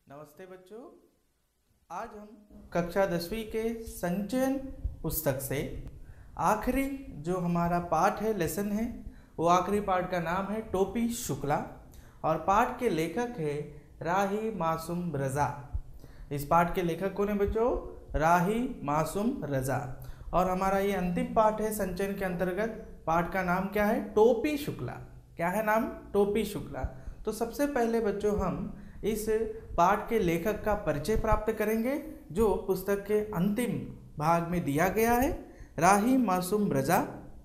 नमस्ते बच्चों। आज हम कक्षा 10वीं के संचयन पुस्तक से आखिरी जो हमारा पाठ है, लेसन है, वो आखिरी पाठ का नाम है टोपी शुक्ला और पाठ के लेखक है राही मासूम रजा। इस पाठ के लेखक कौन है बच्चों? राही मासूम रजा। और हमारा ये अंतिम पाठ है संचयन के अंतर्गत। पाठ का नाम क्या है? टोपी शुक्ला। क्या है नाम? टोपी शुक्ला। तो सबसे पहले बच्चों हम इस पाठ के लेखक का परिचय प्राप्त करेंगे जो पुस्तक के अंतिम भाग में दिया गया है। राही मासूम रजा,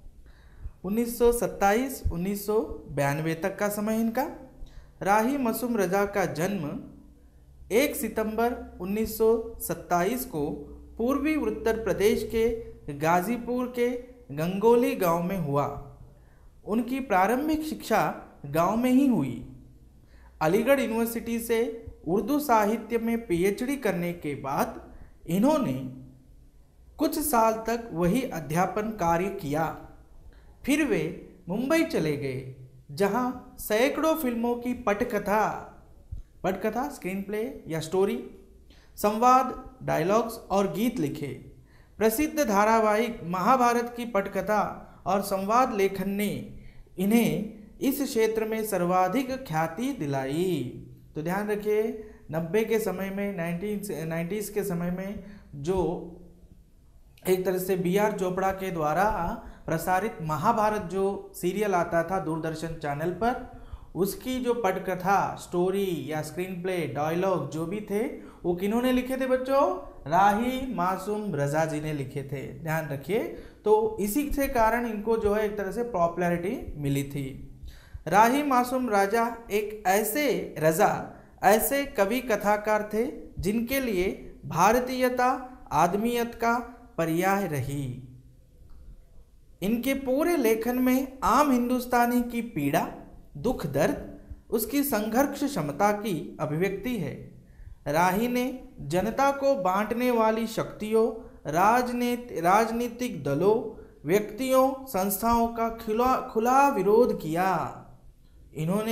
1927-1992 तक का समय इनका। राही मासूम रजा का जन्म 1 सितंबर 1927 को पूर्वी उत्तर प्रदेश के गाजीपुर के गंगोली गांव में हुआ। उनकी प्रारंभिक शिक्षा गांव में ही हुई। अलीगढ़ यूनिवर्सिटी से उर्दू साहित्य में पीएचडी करने के बाद इन्होंने कुछ साल तक वही अध्यापन कार्य किया। फिर वे मुंबई चले गए, जहां सैकड़ों फिल्मों की पटकथा स्क्रीन प्ले या स्टोरी, संवाद, डायलॉग्स और गीत लिखे। प्रसिद्ध धारावाहिक महाभारत की पटकथा और संवाद लेखन ने इन्हें इस क्षेत्र में सर्वाधिक ख्याति दिलाई। तो ध्यान रखिए, 90 के समय में 1990s के समय में जो एक तरह से बी.आर. चोपड़ा के द्वारा प्रसारित महाभारत जो सीरियल आता था दूरदर्शन चैनल पर, उसकी जो पटकथा, स्टोरी या स्क्रीन प्ले, डायलॉग जो भी थे वो किन्होंने लिखे थे बच्चों? राही मासूम रजा जी ने लिखे थे। ध्यान रखिए। तो इसी से कारण इनको जो है एक तरह से पॉपुलैरिटी मिली थी। राही मासूम राजा एक ऐसे कवि कथाकार थे जिनके लिए भारतीयता आदमियत का पर्याय रही। इनके पूरे लेखन में आम हिंदुस्तानी की पीड़ा, दुख, दर्द, उसकी संघर्ष क्षमता की अभिव्यक्ति है। राही ने जनता को बांटने वाली शक्तियों, राजनीतिक दलों, व्यक्तियों, संस्थाओं का खुला विरोध किया। इन्होंने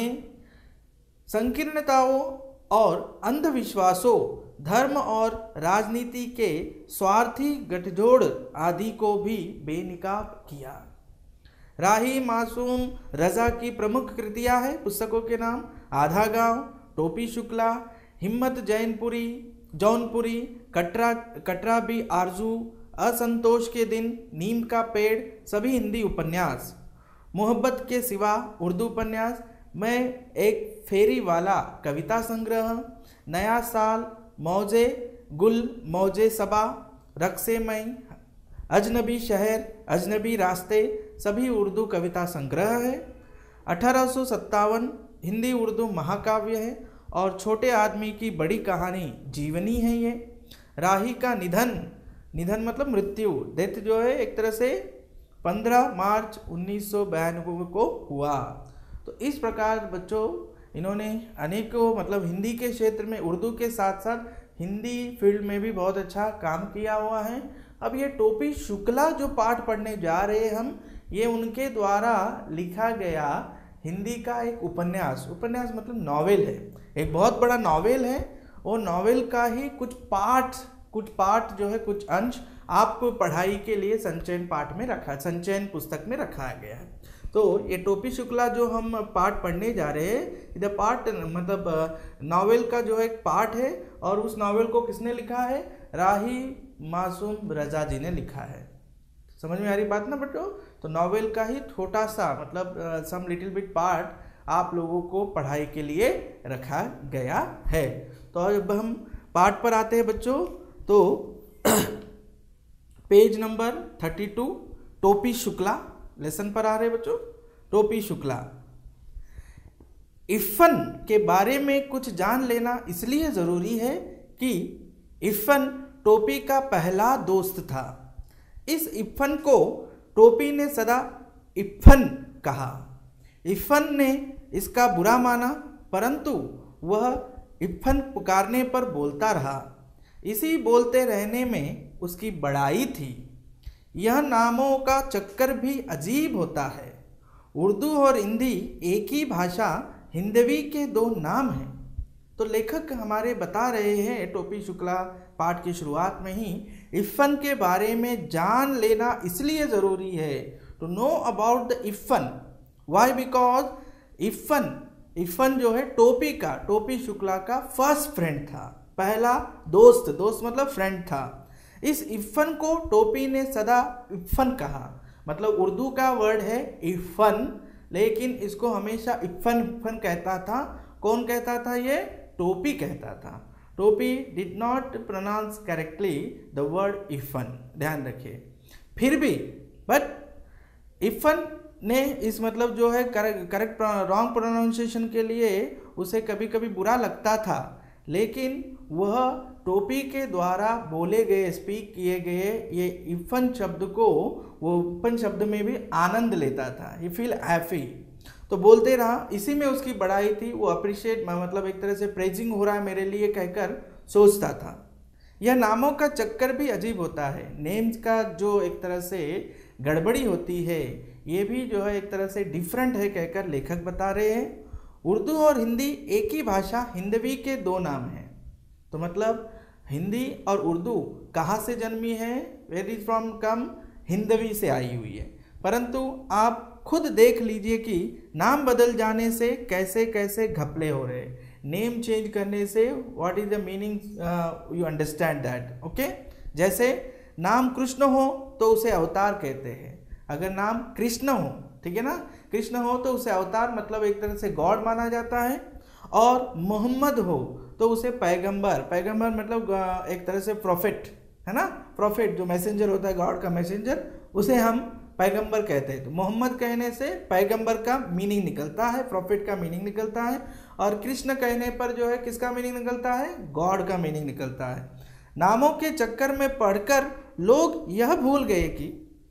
संकीर्णताओं और अंधविश्वासों, धर्म और राजनीति के स्वार्थी गठजोड़ आदि को भी बेनकाब किया। राही मासूम रजा की प्रमुख कृतियां हैं, पुस्तकों के नाम आधा गांव, टोपी शुक्ला, हिम्मत जौनपुरी, कटरा भी आरजू, असंतोष के दिन, नीम का पेड़, सभी हिंदी उपन्यास, मोहब्बत के सिवा उर्दू उपन्यास, मैं एक फेरी वाला कविता संग्रह, नया साल, मौजे गुल, मौजे सबा, रक्से मई, अजनबी शहर, अजनबी रास्ते, सभी उर्दू कविता संग्रह है। 1857 हिंदी उर्दू महाकाव्य है और छोटे आदमी की बड़ी कहानी जीवनी है ये। राही का निधन मतलब मृत्यु, डेथ जो है एक तरह से 15 मार्च 1992 को हुआ। तो इस प्रकार बच्चों इन्होंने अनेकों मतलब हिंदी के क्षेत्र में उर्दू के साथ साथ हिंदी फील्ड में भी बहुत अच्छा काम किया हुआ है। अब ये टोपी शुक्ला जो पाठ पढ़ने जा रहे हैं हम, ये उनके द्वारा लिखा गया हिंदी का एक उपन्यास मतलब नॉवेल है, एक बहुत बड़ा नॉवेल है। वो नॉवेल का ही कुछ पाठ जो है, कुछ अंश आपको पढ़ाई के लिए संचयन पुस्तक में रखा गया है। तो ये टोपी शुक्ला जो हम पाठ पढ़ने जा रहे हैं, इधर पाठ मतलब नॉवेल का जो एक पाठ है और उस नॉवेल को किसने लिखा है? राही मासूम रजा जी ने लिखा है। समझ में आ रही बात ना बच्चों? तो नॉवेल का ही छोटा सा मतलब सम लिटिल बिट पार्ट आप लोगों को पढ़ाई के लिए रखा गया है। तो अब हम पाठ पर आते हैं बच्चों। तो पेज नंबर 32 टोपी शुक्ला लेसन पर आ रहे बच्चों। टोपी शुक्ला। इफ़न के बारे में कुछ जान लेना इसलिए जरूरी है कि इफ़न टोपी का पहला दोस्त था। इस इफ़न को टोपी ने सदा इफ़न कहा। इफ़न ने इसका बुरा माना, परंतु वह इफ़न पुकारने पर बोलता रहा। इसी बोलते रहने में उसकी बड़ाई थी। यह नामों का चक्कर भी अजीब होता है। उर्दू और हिंदी एक ही भाषा हिंदवी के दो नाम हैं। तो लेखक हमारे बता रहे हैं टोपी शुक्ला पाठ की शुरुआत में ही, इफ़न के बारे में जान लेना इसलिए ज़रूरी है, to know about the Iffan. Why? Because Iffan जो है टोपी शुक्ला का फर्स्ट फ्रेंड था, पहला दोस्त मतलब फ्रेंड था। इस इफ़न को टोपी ने सदा इफ़न कहा, मतलब उर्दू का वर्ड है इफ़न, लेकिन इसको हमेशा इफ़न कहता था। कौन कहता था? ये टोपी कहता था। Topi did not pronounce correctly the word Iffan, ध्यान रखिए। फिर भी बट इफ़न ने इस मतलब जो है करेक्ट रॉन्ग प्रोनाउंसिएशन के लिए उसे कभी कभी बुरा लगता था, लेकिन वह टोपी के द्वारा बोले गए स्पीक किए गए ये इफ़न शब्द को वो इफ़न शब्द में भी आनंद लेता था। ही फील हैप्पी, तो बोलते रहा। इसी में उसकी बड़ाई थी, वो अप्रिशिएट मतलब एक तरह से प्रेजिंग हो रहा है मेरे लिए कहकर सोचता था। यह नामों का चक्कर भी अजीब होता है, नेम्स का जो एक तरह से गड़बड़ी होती है ये भी जो है एक तरह से डिफरेंट है कहकर लेखक बता रहे हैं। उर्दू और हिंदी एक ही भाषा हिंदवी के दो नाम हैं। तो मतलब हिंदी और उर्दू कहाँ से जन्मी है? Where is from come? Hindvi से आई हुई है। परंतु आप खुद देख लीजिए कि नाम बदल जाने से कैसे कैसे घपले हो रहे हैं। नेम चेंज करने से what is the meaning, you understand that, okay. जैसे नाम कृष्ण हो तो उसे अवतार कहते हैं। अगर नाम कृष्ण हो, ठीक है ना, कृष्ण हो तो उसे अवतार मतलब एक तरह से गॉड माना जाता है। और मोहम्मद हो तो उसे पैगंबर मतलब एक तरह से प्रॉफिट, है ना, प्रॉफिट जो मैसेंजर होता है, गॉड का मैसेंजर, उसे हम पैगंबर कहते हैं। तो मोहम्मद कहने से पैगंबर का मीनिंग निकलता है, प्रॉफिट का मीनिंग निकलता है। और कृष्ण कहने पर जो है किसका मीनिंग निकलता है? गॉड का मीनिंग निकलता है। नामों के चक्कर में पढ़कर लोग यह भूल गए कि,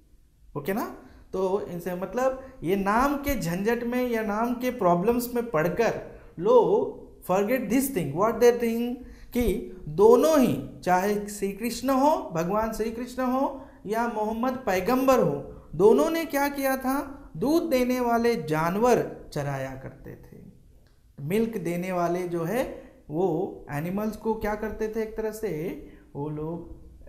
ओके ना, तो इनसे मतलब ये नाम के झंझट में या नाम के प्रॉब्लम्स में पढ़कर लोग forget this thing, what they think, कि दोनों ही, चाहे श्री कृष्ण हो, भगवान श्री कृष्ण हो या मोहम्मद पैगंबर हो, दोनों ने क्या किया था? दूध देने वाले जानवर चराया करते थे। मिल्क देने वाले जो है वो एनिमल्स को क्या करते थे? एक तरह से वो लोग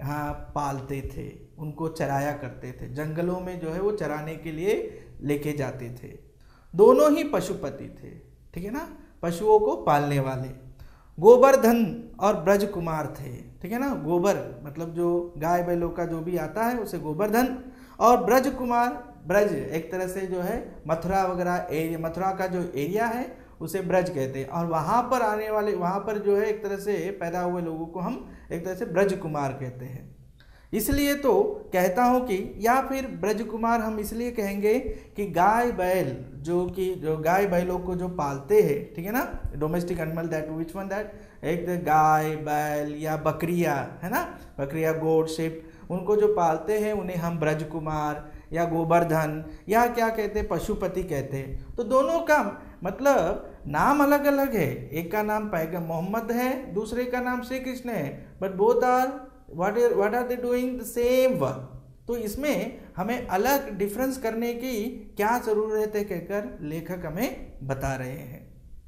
पालते थे, उनको चराया करते थे, जंगलों में जो है वो चराने के लिए लेके जाते थे। दोनों ही पशुपति थे, ठीक है ना, पशुओं को पालने वाले। गोवर्धन और ब्रज कुमार थे, ठीक है ना, गोबर मतलब जो गाय बैलों का जो भी आता है उसे गोवर्धन, और ब्रज कुमार, ब्रज एक तरह से जो है मथुरा वगैरह, मथुरा का जो एरिया है उसे ब्रज कहते हैं। और वहाँ पर आने वाले, वहाँ पर जो है एक तरह से पैदा हुए लोगों को हम एक तरह से ब्रज कुमार कहते हैं। इसलिए तो कहता हूँ कि, या फिर ब्रज कुमार हम इसलिए कहेंगे कि गाय बैल जो गाय बैलों को जो पालते हैं, ठीक है ना, domestic animal, that which one that, एक गाय बैल या बकरिया, है ना, बकरिया, गोट, शिप, उनको जो पालते हैं उन्हें हम ब्रज कुमार या गोवर्धन या क्या कहते हैं, पशुपति कहते हैं। तो दोनों का मतलब नाम अलग अलग है, एक का नाम मोहम्मद है, दूसरे का नाम श्री कृष्ण है, but both are what are they doing the same work. तो इसमें हमें अलग डिफरेंस करने की क्या जरूरत है कहकर लेखक हमें बता रहे हैं।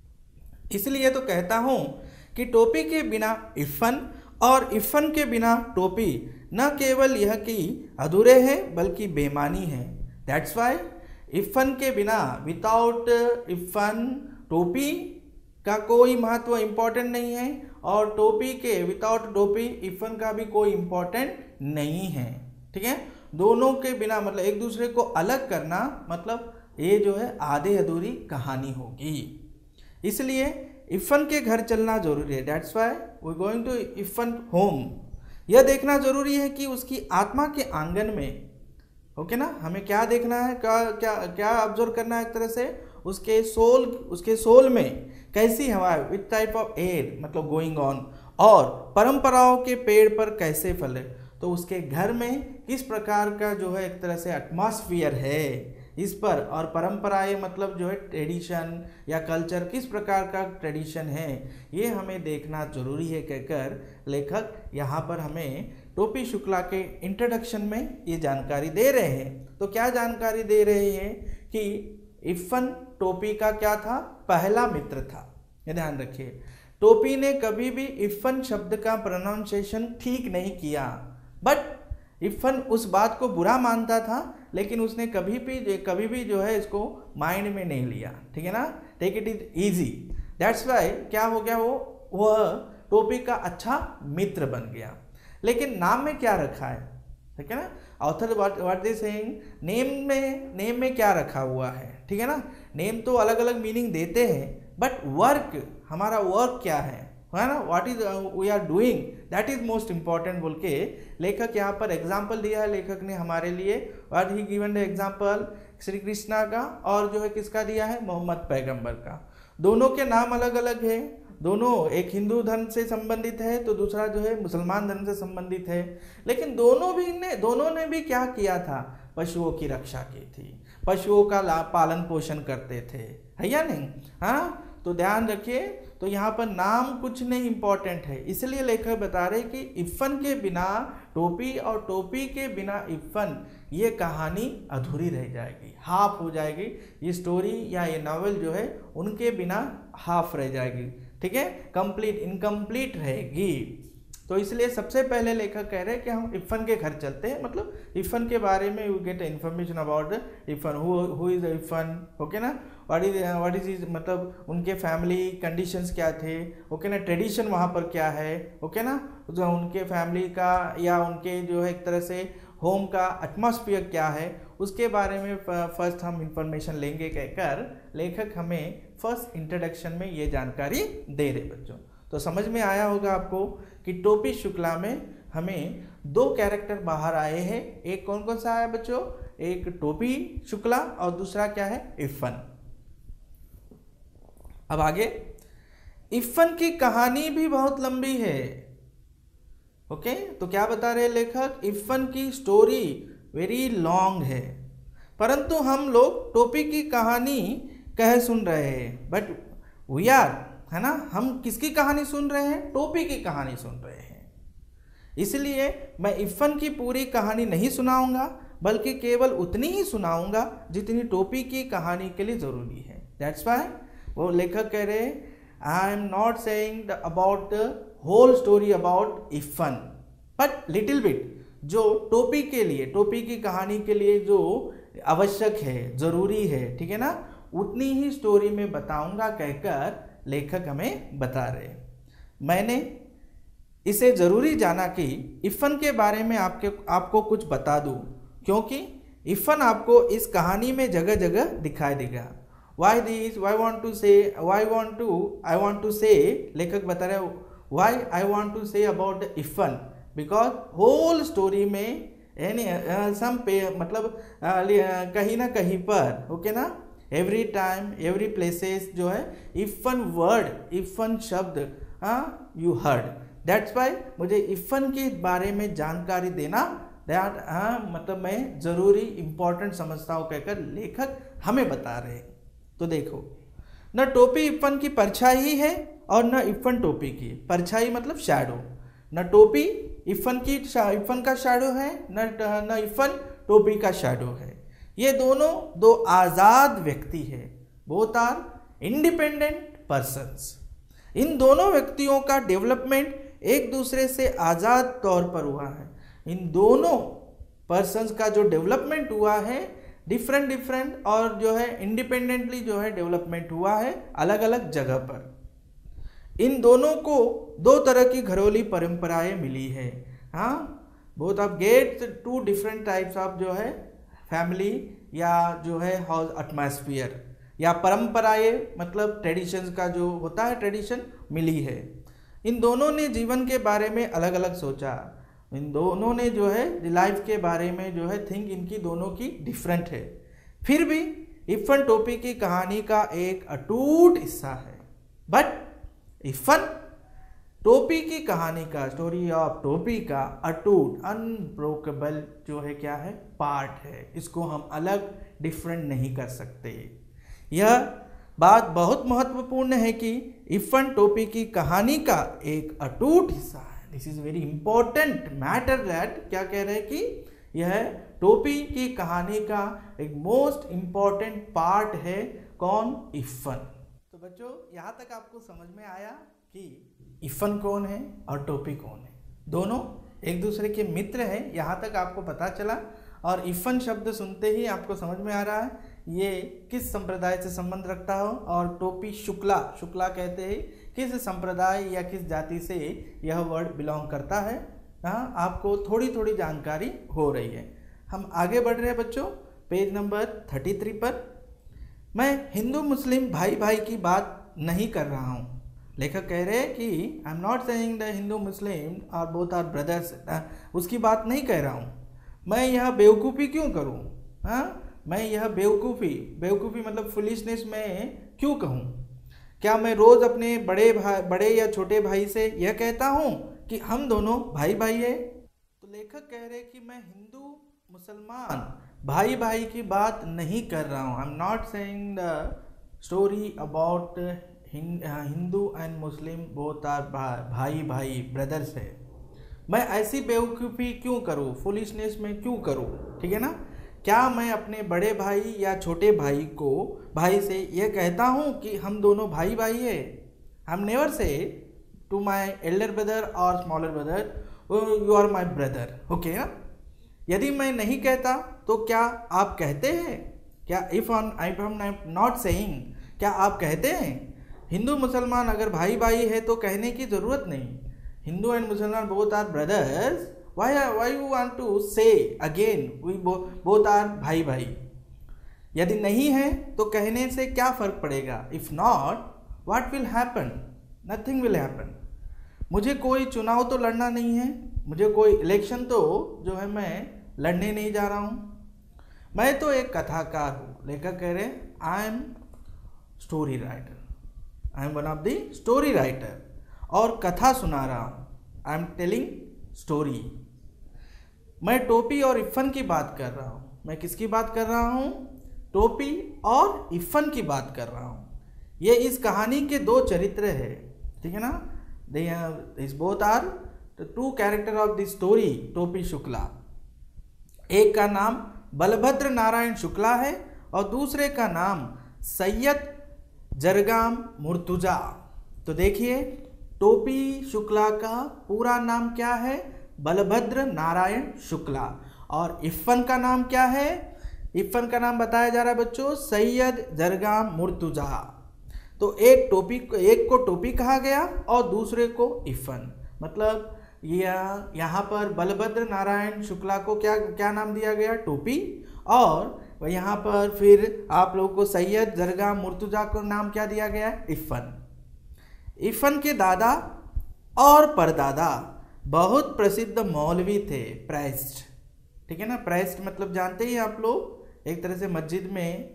इसलिए तो कहता हूं कि टोपी के बिना इफ़न और इफ़न के बिना टोपी न केवल यह कि अधूरे हैं बल्कि बेमानी है। दैट्स वाई इफ़न के बिना, विदाउट इफ़न, टोपी का कोई महत्व इम्पोर्टेंट नहीं है, और टोपी के विदाउट टोपी इफ़न का भी कोई इम्पोर्टेंट नहीं है, ठीक है। दोनों के बिना मतलब एक दूसरे को अलग करना मतलब ये जो है आधे अधूरी कहानी होगी। इसलिए इफ़न के घर चलना जरूरी है। That's why we going to Iffan home. यह देखना जरूरी है कि उसकी आत्मा के आंगन में, ओके ना, हमें क्या देखना है, क्या ऑब्जर्व करना है, एक तरह से उसके सोल में कैसी हवा है, विथ टाइप ऑफ एयर मतलब गोइंग ऑन, और परंपराओं के पेड़ पर कैसे फले, तो उसके घर में किस प्रकार का जो है एक तरह से एटमॉस्फियर है इस पर, और परंपराएं मतलब जो है ट्रेडिशन या कल्चर, किस प्रकार का ट्रेडिशन है, ये हमें देखना जरूरी है कहकर लेखक यहाँ पर हमें टोपी शुक्ला के इंट्रोडक्शन में ये जानकारी दे रहे हैं। तो क्या जानकारी दे रहे हैं कि इफ़न टोपी का क्या था? पहला मित्र था। ये ध्यान रखिए, टोपी ने कभी भी इफ़न शब्द का प्रोनाउंसिएशन ठीक नहीं किया, बट इफ़न उस बात को बुरा मानता था, लेकिन उसने कभी भी जो है इसको माइंड में नहीं लिया, ठीक है ना। Take it is easy, that's why क्या हो गया, वह टोपी का अच्छा मित्र बन गया। लेकिन नाम में क्या रखा है, ठीक है ना। Author what they saying, name में क्या रखा हुआ है, ठीक है ना। नेम तो अलग अलग मीनिंग देते हैं, बट वर्क, हमारा वर्क क्या है ना, what is we are doing, that is most important बोल के लेखक यहाँ पर एग्जाम्पल दिया है। लेखक ने हमारे लिए what he given the example Shri Krishna का और जो है किसका दिया है, मोहम्मद पैगंबर का। दोनों के नाम अलग अलग है, दोनों, एक हिंदू धर्म से संबंधित है तो दूसरा जो है मुसलमान धर्म से संबंधित है, लेकिन दोनों ने भी क्या किया था, पशुओं की रक्षा की थी, पशुओं का पालन पोषण करते थे, है या नहीं। हाँ, तो ध्यान रखिए, तो यहाँ पर नाम कुछ नहीं इम्पोर्टेंट है, इसलिए लेखक बता रहे कि इफ़न के बिना टोपी और टोपी के बिना इफ़न, ये कहानी अधूरी रह जाएगी, हाफ हो जाएगी। ये स्टोरी या ये नॉवेल जो है उनके बिना हाफ रह जाएगी, ठीक है, कंप्लीट इनकम्प्लीट रहेगी। तो इसलिए सबसे पहले लेखक कह रहे हैं कि हम इफ़न के घर चलते हैं, मतलब इफ़न के बारे में you get information about the Iffan, who is Iffan, okay ना, व्हाट इज मतलब उनके फैमिली कंडीशंस क्या थे, ओके ना, ट्रेडिशन वहाँ पर क्या है, ओके ना, जो उनके फैमिली का या उनके जो है एक तरह से होम का एटमॉस्फेयर क्या है, उसके बारे में फर्स्ट हम इंफॉर्मेशन लेंगे कहकर लेखक हमें फर्स्ट इंट्रोडक्शन में ये जानकारी दे रहे बच्चों। तो समझ में आया होगा आपको कि टोपी शुक्ला में हमें दो कैरेक्टर बाहर आए हैं। एक कौन कौन सा आया बच्चों, एक टोपी शुक्ला और दूसरा क्या है, इफ़न। अब आगे, इफ़न की कहानी भी बहुत लंबी है, ओके। तो क्या बता रहे लेखक, इफ़न की स्टोरी वेरी लॉन्ग है, परंतु हम लोग टोपी की कहानी कह सुन रहे हैं, बट वी आर, है ना, हम किसकी कहानी सुन रहे हैं, टोपी की कहानी सुन रहे हैं। इसलिए मैं इफ़न की पूरी कहानी नहीं सुनाऊंगा, बल्कि केवल उतनी ही सुनाऊंगा जितनी टोपी की कहानी के लिए ज़रूरी है। दैट्स वाई वो लेखक कह रहे हैं, I am not saying about the whole story about Iffan, but little bit, जो टोपी के लिए, टोपी की कहानी के लिए जो आवश्यक है, ज़रूरी है, ठीक है ना, उतनी ही स्टोरी में बताऊंगा कहकर लेखक हमें बता रहे। मैंने इसे ज़रूरी जाना कि इफ़न के बारे में आपको कुछ बता दूं, क्योंकि इफ़न आपको इस कहानी में जगह जगह दिखाई देगा। आई वांट टू से लेखक बता रहे हैं, why I want to say about the Iffan, because whole story में मतलब कहीं ना कहीं पर, ओके ना, एवरी टाइम एवरी प्लेसेस जो है इफ़न वर्ड, इफ़न शब्द यू हर्ड, दैट्स वाई मुझे इफ़न के बारे में जानकारी देना मतलब मैं ज़रूरी इम्पोर्टेंट समझता हूँ कहकर लेखक हमें बता रहे हैं। तो देखो, न टोपी इफ़न की परछाई है और न इफ़न टोपी की, परछाई मतलब शैडो, न टोपी इफ़न का शैडो है, न इफ़न टोपी का शैडो है। ये दोनों दो आज़ाद व्यक्ति है, बोथ आर इंडिपेंडेंट पर्सन्स। इन दोनों व्यक्तियों का डेवलपमेंट एक दूसरे से आज़ाद तौर पर हुआ है। इन दोनों पर्सन्स का जो डेवलपमेंट हुआ है डिफरेंट और जो है इंडिपेंडेंटली जो है डेवलपमेंट हुआ है अलग अलग जगह पर। इन दोनों को दो तरह की घरेलू परंपराएं मिली है। हाँ, both of get to different types of जो है फैमिली या जो है हाउस एटमॉस्फेयर या परंपराएं, मतलब ट्रेडिशंस का जो होता है ट्रेडिशन मिली है। इन दोनों ने जीवन के बारे में अलग अलग सोचा, इन दोनों ने जो है लाइफ के बारे में जो है थिंक इनकी दोनों की डिफरेंट है, फिर भी इफ़न टोपी की कहानी का एक अटूट हिस्सा है। बट इफ़न टोपी की कहानी का, स्टोरी ऑफ टोपी का अटूट अनब्रोकेबल जो है क्या है, पार्ट है। इसको हम अलग डिफरेंट नहीं कर सकते। यह बात बहुत महत्वपूर्ण है कि इफ़न टोपी की कहानी का एक अटूट हिस्सा है। This is very important matter that क्या कह रहे हैं कि यह टोपी की कहानी का एक मोस्ट इंपॉर्टेंट पार्ट है। कौन? इफ़न। तो बच्चों, यहाँ तक आपको समझ में आया कि इफ़न कौन है और टोपी कौन है। दोनों एक दूसरे के मित्र हैं, यहाँ तक आपको पता चला। और इफ़न शब्द सुनते ही आपको समझ में आ रहा है ये किस संप्रदाय से संबंध रखता हो, और टोपी शुक्ला, शुक्ला कहते हैं किस संप्रदाय या किस जाति से यह वर्ड बिलोंग करता है। हाँ, आपको थोड़ी थोड़ी जानकारी हो रही है। हम आगे बढ़ रहे हैं बच्चों, पेज नंबर 33 पर। मैं हिंदू मुस्लिम भाई भाई की बात नहीं कर रहा हूँ। लेखक कह रहे हैं कि I am not saying the Hindu Muslim और बोथ आर ब्रदर्स, उसकी बात नहीं कह रहा हूँ। मैं यह बेवकूफ़ी क्यों करूँ? हाँ, मैं यह बेवकूफ़ी मतलब फुलिशनेस में क्यों कहूँ? क्या मैं रोज़ अपने बड़े या छोटे भाई से यह कहता हूँ कि हम दोनों भाई भाई है? तो लेखक कह रहे कि मैं हिंदू मुसलमान भाई भाई की बात नहीं कर रहा हूँ। I am not saying the story about Hindu and Muslim both are भाई भाई ब्रदर्स है। मैं ऐसी बेवकूफ़ी क्यों करूँ, फुलिशनेस में क्यों करूँ? ठीक है ना। क्या मैं अपने बड़े भाई या छोटे भाई से यह कहता हूँ कि हम दोनों भाई भाई है? I am never say to my elder brother और smaller brother you are my brother. Okay ना। यदि मैं नहीं कहता तो क्या आप कहते हैं? क्या if I am not saying, क्या आप कहते हैं? हिंदू मुसलमान अगर भाई भाई है तो कहने की ज़रूरत नहीं। Hindu and Musalman both are brothers, why you want to say again we both are भाई भाई? यदि नहीं है तो कहने से क्या फ़र्क पड़ेगा? If not what will happen? Nothing will happen. मुझे कोई चुनाव तो लड़ना नहीं है, मुझे कोई इलेक्शन तो जो है मैं लड़ने नहीं जा रहा हूँ। मैं तो एक कथाकार हूँ। लेखक कह रहे हैं I am story writer, I am one of the story writer, और कथा सुना रहा हूँ। I am telling story. मैं टोपी और इफ़न की बात कर रहा हूँ। मैं किसकी बात कर रहा हूँ? टोपी और इफ़न की बात कर रहा हूँ। ये इस कहानी के दो चरित्र है, ठीक है ना। This both are the two character of the story Topi Shukla. एक का नाम बलभद्र नारायण शुक्ला है और दूसरे का नाम सैयद जरगाम मुर्तुजा। तो देखिए, टोपी शुक्ला का पूरा नाम क्या है? बलभद्र नारायण शुक्ला। और इफ़न का नाम क्या है? इफ़न का नाम बताया जा रहा है बच्चों, सैयद जरगाम मुर्तुजा। तो एक को टोपी कहा गया और दूसरे को इफ़न। मतलब यहाँ पर बलभद्र नारायण शुक्ला को क्या नाम दिया गया? टोपी। और यहाँ पर फिर आप लोगों को सैयद जरगाम मुर्तुजा को नाम क्या दिया गया? इफ़न। इफ़न के दादा और परदादा बहुत प्रसिद्ध मौलवी थे, प्रेस्ट। ठीक है ना। प्रेस्ट मतलब जानते ही आप लोग, एक तरह से मस्जिद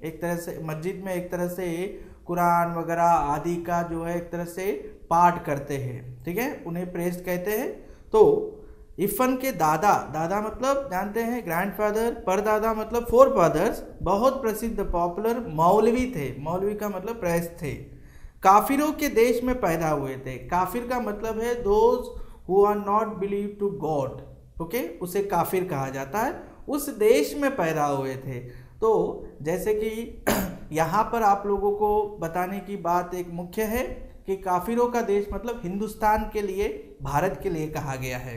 में एक तरह से कुरान वगैरह आदि का जो है एक तरह से पाठ करते हैं, ठीक है, उन्हें प्रेस्ट कहते हैं। तो इफ़न के दादा मतलब जानते हैं ग्रैंडफादर, परदादा मतलब फोर फादर्स, बहुत प्रसिद्ध पॉपुलर मौलवी थे। मौलवी का मतलब प्रेस्ट थे। काफिरों के देश में पैदा हुए थे। काफिर का मतलब है those who are not believe to God, okay, उसे काफिर कहा जाता है। उस देश में पैदा हुए थे। तो जैसे कि यहाँ पर आप लोगों को बताने की बात एक मुख्य है कि काफिरों का देश मतलब हिंदुस्तान के लिए, भारत के लिए कहा गया है।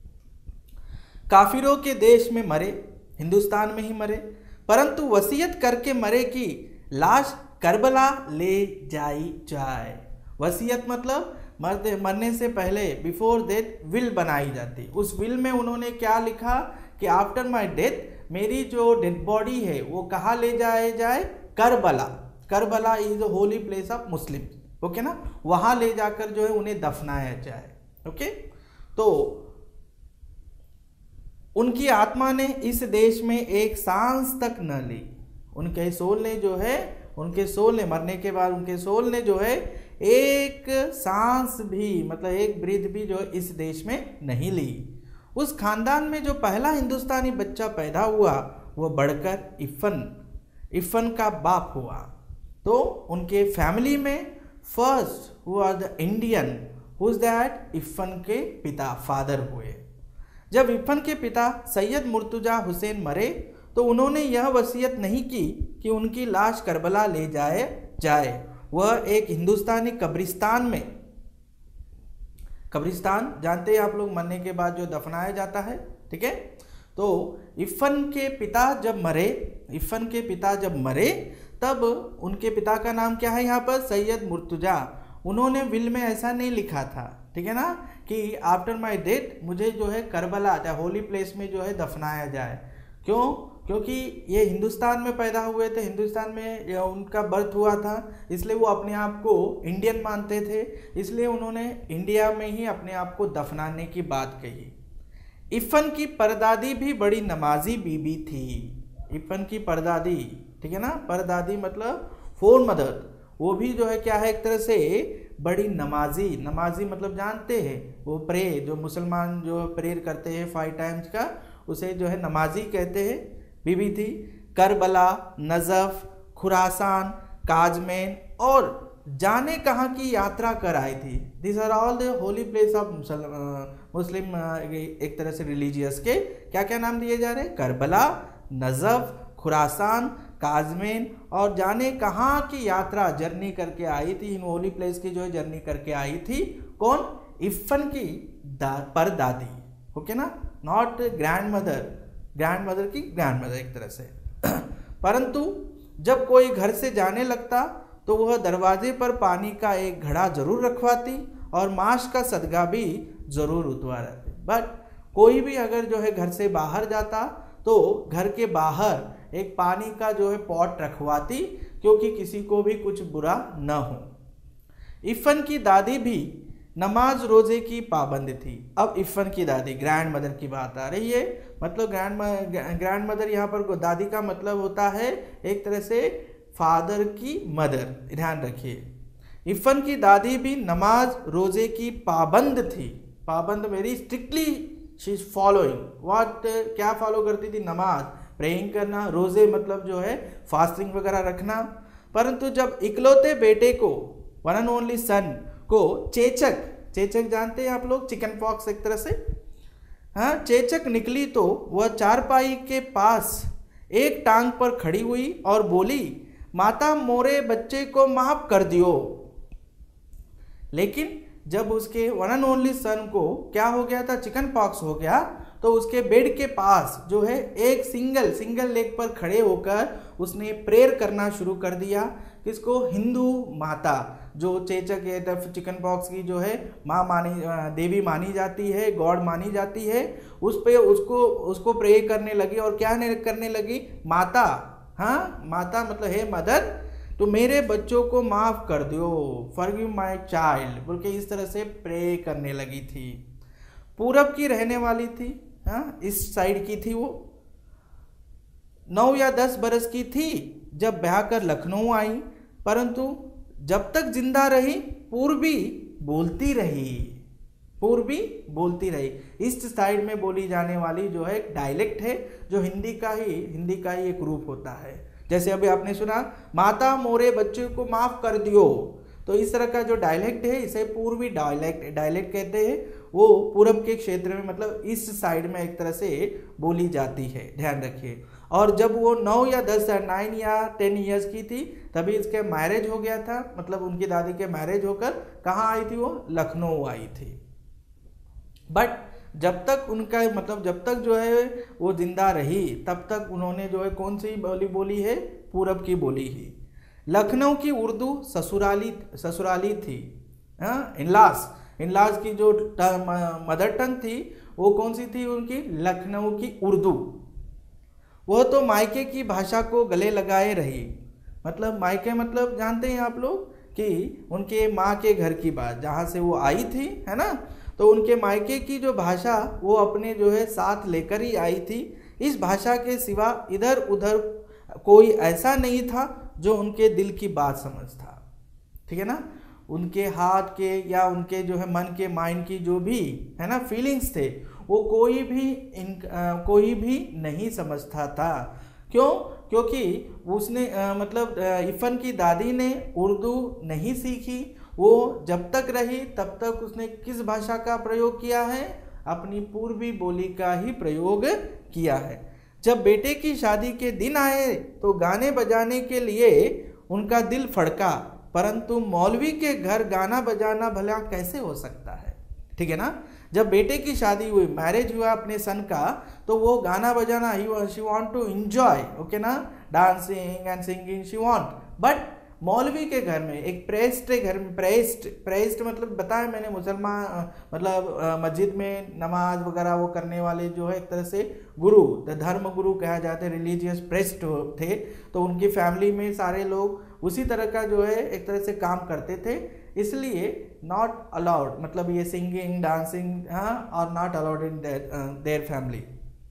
काफिरों के देश में मरे, हिंदुस्तान में ही मरे, परंतु वसीयत करके मरे कि लाश करबला ले जाई जाए। वसीयत मतलब मरने से पहले बिफोर डेथ विल बनाई जाती। उस विल में उन्होंने क्या लिखा कि आफ्टर माय डेथ मेरी जो डेड बॉडी है वो कहाँ ले जाए? Karbala. Karbala is a holy place of Muslim, okay ना, वहाँ ले जाकर जो है उन्हें दफनाया जाए। ओके, तो उनकी आत्मा ने इस देश में एक सांस तक न ली। उनके सोल ने मरने के बाद उनके सोल ने जो है एक सांस भी मतलब एक ब्रीथ भी जो है इस देश में नहीं ली। उस खानदान में जो पहला हिंदुस्तानी बच्चा पैदा हुआ वो बढ़कर इफ़न का बाप हुआ। तो उनके फैमिली में first who are the Indian who is that? Iffan के पिता, फादर हुए। जब इफ़न के पिता सैयद मुर्तुजा हुसैन मरे तो उन्होंने यह वसीयत नहीं की कि उनकी लाश करबला ले जाए। वह एक हिंदुस्तानी कब्रिस्तान में कब्रिस्तान जानते हैं आप लोग, मरने के बाद जो दफनाया जाता है, ठीक है। तो इफ़न के पिता जब मरे तब उनके पिता का नाम क्या है यहाँ पर, सैयद मुर्तजा। उन्होंने विल में ऐसा नहीं लिखा था, ठीक है ना, कि आफ्टर माय डेथ मुझे जो है करबला या होली प्लेस में जो है दफनाया जाए। क्यों? क्योंकि ये हिंदुस्तान में पैदा हुए थे, हिंदुस्तान में उनका बर्थ हुआ था, इसलिए वो अपने आप को इंडियन मानते थे, इसलिए उन्होंने इंडिया में ही अपने आप को दफनाने की बात कही। इफ़न की परदादी भी बड़ी नमाजी बीबी थी। इफ़न की परदादी, ठीक है ना, परदादी मतलब फोर मदर, वो भी जो है क्या है, एक तरह से बड़ी नमाजी मतलब जानते हैं वो प्रे, जो मुसलमान जो प्रेयर करते हैं 5 टाइम्स का, उसे जो है नमाजी कहते हैं, बीबी थी। करबला, नजफ, खुरासान, काजमेन और जाने कहाँ की यात्रा कर आई थी। This are all the holy place of Muslim, एक तरह से रिलीजियस के क्या क्या नाम दिए जा रहे हैं, करबला, नजफ, खुरासान, काजमेन और जाने कहाँ की यात्रा जर्नी करके आई थी। इन होली प्लेस की जो है जर्नी करके आई थी कौन, इफ़न की परदादी, ओके ना, नॉट ग्रैंड मदर की ग्रैंड मदर एक तरह से। परंतु जब कोई घर से जाने लगता तो वह दरवाजे पर पानी का एक घड़ा जरूर रखवाती और मांस का सदका भी जरूर उतवा रहती। बट कोई भी अगर जो है घर से बाहर जाता तो घर के बाहर एक पानी का जो है पॉट रखवाती, क्योंकि किसी को भी कुछ बुरा न हो। इफ़न की दादी भी नमाज रोजे की पाबंद थी। अब इफ़न की दादी, ग्रैंड मदर की बात आ रही है, मतलब ग्रैंड मदर यहाँ पर दादी का मतलब होता है एक तरह से फादर की मदर, ध्यान रखिए। इफ़न की दादी भी नमाज रोजे की पाबंद थी। पाबंद very strictly she is following what, क्या फॉलो करती थी, नमाज, प्रेइंग करना, रोजे मतलब जो है फास्टिंग वगैरह रखना। परंतु जब इकलौते बेटे को, वन एंड ओनली सन को चेचक जानते हैं आप लोग, चिकन पॉक्स एक तरह से, हाँ, चेचक निकली तो वह चारपाई के पास एक टांग पर खड़ी हुई और बोली, माता मोरे बच्चे को माफ कर दियो। लेकिन जब उसके वन एंड ओनली सन को क्या हो गया था, चिकन पॉक्स हो गया, तो उसके बेड के पास जो है एक सिंगल लेग पर खड़े होकर उसने प्रेयर करना शुरू कर दिया। किसको, हिंदू माता, जो चेचक है, चिकन पॉक्स की जो है माँ देवी मानी जाती है, गॉड मानी जाती है, उस पे उसको प्रे करने लगी। और क्या करने लगी, माता, हाँ, माता मतलब हे मदर, तो मेरे बच्चों को माफ़ कर दो, फॉरगिव माय चाइल्ड, बोल के इस तरह से प्रे करने लगी थी। पूरब की रहने वाली थी, हाँ, इस साइड की थी वो। 9 या 10 बरस की थी जब ब्याह कर लखनऊ आई, परंतु जब तक जिंदा रही पूर्वी बोलती रही। ईस्ट साइड में बोली जाने वाली जो है एक डायलेक्ट है, जो हिंदी का ही एक रूप होता है। जैसे अभी आपने सुना, माता मोरे बच्चे को माफ कर दियो, तो इस तरह का जो डायलेक्ट है इसे पूर्वी डायलेक्ट कहते हैं। वो पूरब के क्षेत्र में मतलब ईस्ट साइड में एक तरह से बोली जाती है, ध्यान रखिए। और जब वो 9 या 10 या 9 या 10 ईयर्स की थी तभी इसके मैरिज हो गया था, मतलब उनकी दादी के मैरिज होकर कहाँ आई थी, वो लखनऊ आई थी। बट जब तक उनका मतलब जब तक जो है वो जिंदा रही तब तक उन्होंने जो है कौन सी बोली है, पूरब की बोली ही। लखनऊ की उर्दू ससुराली थी, हाँ, इनलास की जो मदर टंग थी वो कौन सी थी उनकी, लखनऊ की उर्दू। वो तो मायके की भाषा को गले लगाए रही, मतलब मायके मतलब जानते हैं आप लोग कि उनके माँ के घर की बात, जहाँ से वो आई थी, है ना, तो उनके मायके की जो भाषा वो अपने जो है साथ लेकर ही आई थी। इस भाषा के सिवा इधर उधर कोई ऐसा नहीं था जो उनके दिल की बात समझता, ठीक है ना। उनके हाथ के या उनके जो है मन के, माइंड की जो भी है ना फीलिंग्स थे, वो कोई भी नहीं समझता था। क्यों? क्योंकि उसने मतलब इफ़न की दादी ने उर्दू नहीं सीखी। वो जब तक रही तब तक उसने किस भाषा का प्रयोग किया है, अपनी पूर्वी बोली का ही प्रयोग किया है। जब बेटे की शादी के दिन आए तो गाने बजाने के लिए उनका दिल फड़का, परंतु मौलवी के घर गाना बजाना भला कैसे हो सकता है, ठीक है ना। जब बेटे की शादी हुई, मैरिज हुआ अपने सन का, तो वो गाना बजाना she want to enjoy, okay ना, dancing and singing she want. But मौलवी के घर में, एक प्रेस्ट के घर में, प्रेस्ट मतलब बताया मैंने, मुसलमान मतलब मस्जिद में नमाज वगैरह वो करने वाले जो है एक तरह से गुरु, धर्म गुरु कहा जाते हैं, रिलीजियस प्रेस्ट थे। तो उनकी फैमिली में सारे लोग उसी तरह का जो है एक तरह से काम करते थे, इसलिए नॉट अलाउड, मतलब ये सिंगिंग डांसिंग और not allowed in their family.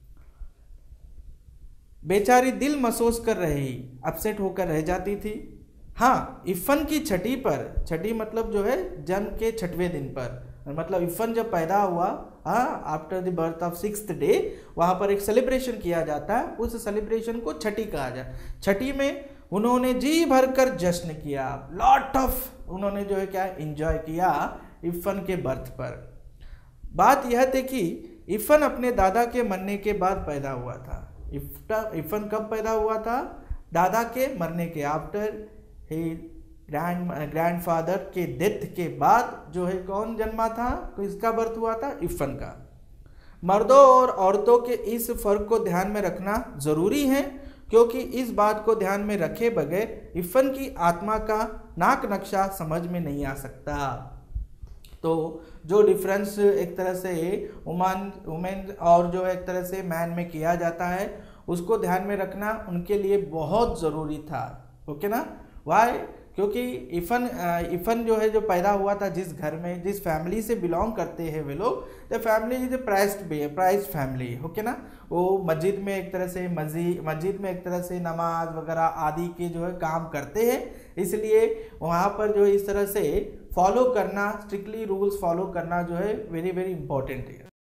बेचारी दिल महसूस कर रही, अपसेट होकर रह जाती थी। हाँ, इफ़न की छठी पर, छठी मतलब जो है जन्म के 6वें दिन पर, मतलब इफ़न जब पैदा हुआ, after the birth of 6th day, वहाँ पर एक सेलिब्रेशन किया जाता है, उस सेलिब्रेशन को छठी कहा जाता है। छठी में उन्होंने जी भर कर जश्न किया, लॉट ऑफ उन्होंने जो है क्या एंजॉय किया इफ़न के बर्थ पर। बात यह थी कि इफ़न अपने दादा के मरने के बाद पैदा हुआ था। इफ़न कब पैदा हुआ था? दादा के मरने के, आफ्टर ही ग्रैंडफादर के डेथ के बाद जो है कौन जन्मा था, किसका बर्थ हुआ था? इफ़न का। मर्दों और औरतों के इस फर्क को ध्यान में रखना जरूरी है, क्योंकि इस बात को ध्यान में रखे बगैर इफ़न की आत्मा का नाक नक्शा समझ में नहीं आ सकता। तो जो डिफरेंस एक तरह से वुमेन और जो एक तरह से मैन में किया जाता है, उसको ध्यान में रखना उनके लिए बहुत ज़रूरी था, ओके ना। वाई? क्योंकि इफ़न जो है जो पैदा हुआ था, जिस घर में, जिस फैमिली से बिलोंग करते हैं वे लोग, the family is prized family, okay ना। वो मस्जिद में एक तरह से मस्जिद में एक तरह से नमाज वगैरह आदि के जो है काम करते हैं, इसलिए वहाँ पर जो इस तरह से फॉलो करना, स्ट्रिक्टली रूल्स फॉलो करना जो है वेरी वेरी इंपॉर्टेंट है।